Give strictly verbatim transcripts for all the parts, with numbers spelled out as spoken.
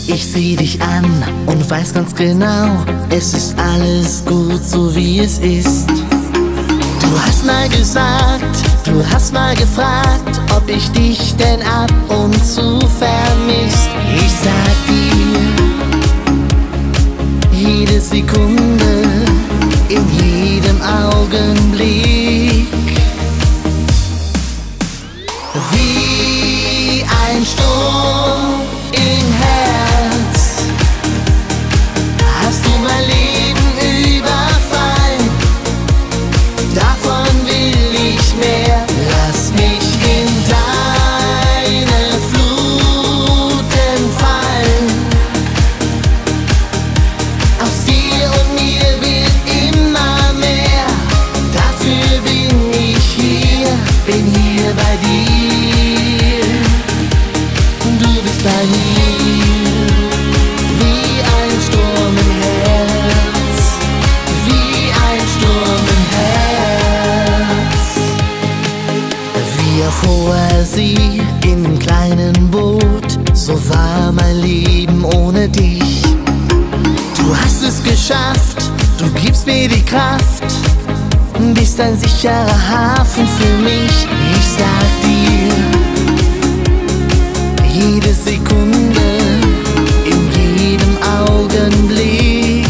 Ich sieh dich an und weiß ganz genau, es ist alles gut, so wie es ist. Du hast mal gesagt, du hast mal gefragt, ob ich dich denn ab und zu vermisst. Ich sag dir, jede Sekunde, in jedem Augenblick, wie ein Sturm im Herz, hast du mein Leben überfallen. Davon will ich mehr. Lass mich in deine Fluten fallen. Aus dir und mir wird immer mehr. Dafür bin ich hier, bin hier bei dir. Du bist bei mir, wie ein Sturm im Herz, wie ein Sturm im Herz. Wie auf hoher See in einem kleinen Boot, so war mein Leben ohne dich. Du hast es geschafft, du gibst mir die Kraft, bist ein sicherer Hafen für mich. Ich sag dir, jede Sekunde, in jedem Augenblick,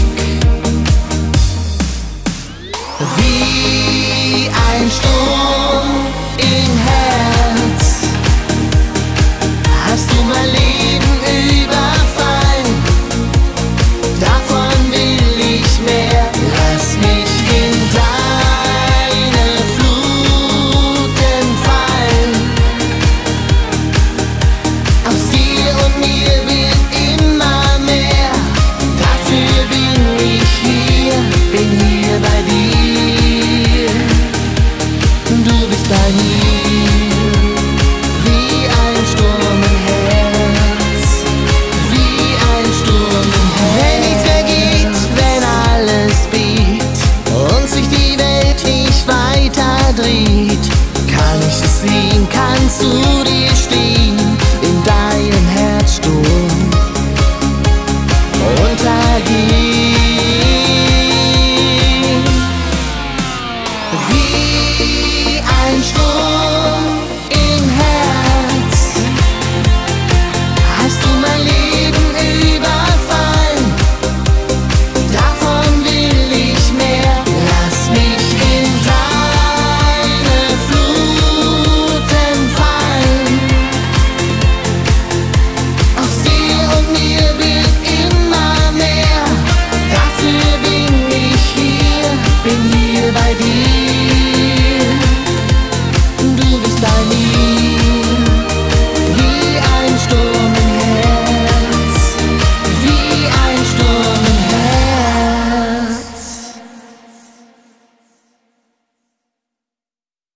wie ein Sturm im Herz, hast du mein Leben überfallen. Davon will ich mehr. Lass mich in deine Fluten fallen. Aus dir und mir